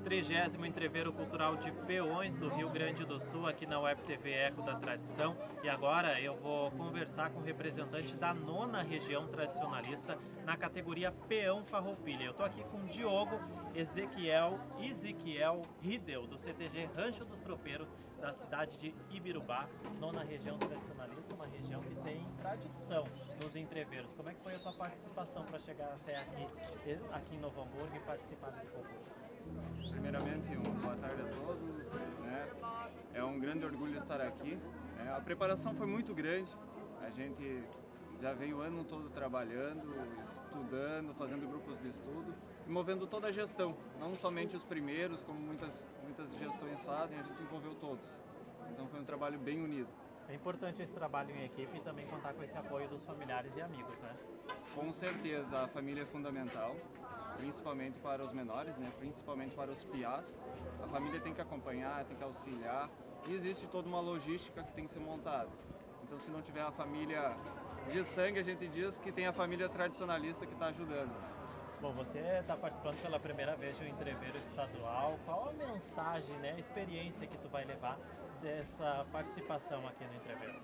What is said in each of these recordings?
30º Entreveiro Cultural de Peões do Rio Grande do Sul, aqui na Web TV Eco da Tradição. E agora eu vou conversar com o representante da 9ª Região Tradicionalista na categoria Peão Farroupilha. Eu estou aqui com Diogo Ezequiel Ridel, do CTG Rancho dos Tropeiros, da cidade de Ibirubá, 9ª Região Tradicionalista, uma região que tem tradição nos entreveiros. Como é que foi a sua participação para chegar até aqui em Novo Hamburgo e participar desse concurso? Primeiramente, uma boa tarde a todos. É um grande orgulho estar aqui. A preparação foi muito grande. A gente já veio o ano todo trabalhando, estudando, fazendo grupos de estudo e movendo toda a gestão. Não somente os primeiros, como muitas gestões fazem, a gente envolveu todos. Então foi um trabalho bem unido. É importante esse trabalho em equipe e também contar com esse apoio dos familiares e amigos, né? Com certeza, a família é fundamental, principalmente para os menores, principalmente para os piás. A família tem que acompanhar, tem que auxiliar e existe toda uma logística que tem que ser montada. Então, se não tiver a família de sangue, a gente diz que tem a família tradicionalista que está ajudando. Bom, você está participando pela primeira vez de um entreveiro estadual. Qual a mensagem, a experiência que tu vai levar dessa participação aqui no entreveiro?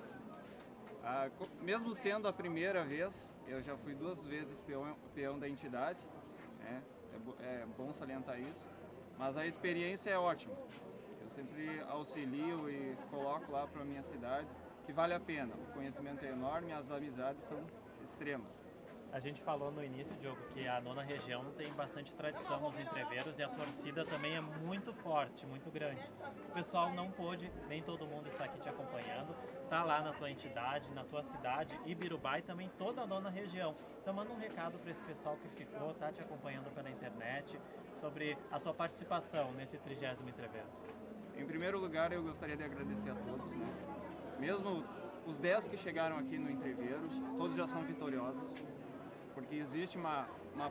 Mesmo sendo a primeira vez, eu já fui 2 vezes peão da entidade, é bom salientar isso, mas a experiência é ótima. Eu sempre auxilio e coloco lá para a minha cidade que vale a pena. O conhecimento é enorme, as amizades são extremas. A gente falou no início, Diogo, que a 9ª Região tem bastante tradição nos entreveiros e a torcida também é muito forte, muito grande. O pessoal não pôde, nem todo mundo está aqui te acompanhando, está lá na tua entidade, na tua cidade, Ibirubá e também toda a 9ª Região. Então manda um recado para esse pessoal que ficou, está te acompanhando pela internet, sobre a tua participação nesse 30º Entreveiro. Em primeiro lugar, eu gostaria de agradecer a todos, Mesmo os 10 que chegaram aqui no entreveiro, todos já são vitoriosos. Porque existe uma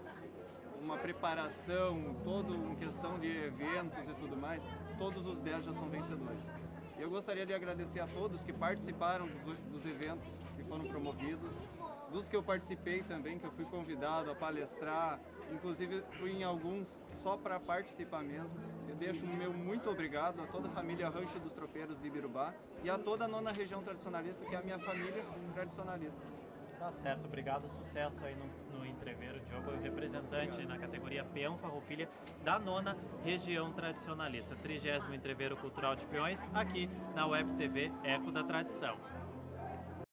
preparação, toda uma questão de eventos e tudo mais, todos os 10 já são vencedores. Eu gostaria de agradecer a todos que participaram dos eventos que foram promovidos, dos que eu participei também, que eu fui convidado a palestrar, inclusive fui em alguns só para participar mesmo. Eu deixo o meu muito obrigado a toda a família Rancho dos Tropeiros de Ibirubá e a toda a 9ª Região Tradicionalista, que é a minha família tradicionalista. Tá certo, obrigado, sucesso aí no entreveiro, Diogo, representante na categoria Peão Farroupilha da 9ª Região Tradicionalista, 30º Entreveiro Cultural de Peões, aqui na Web TV Eco da Tradição.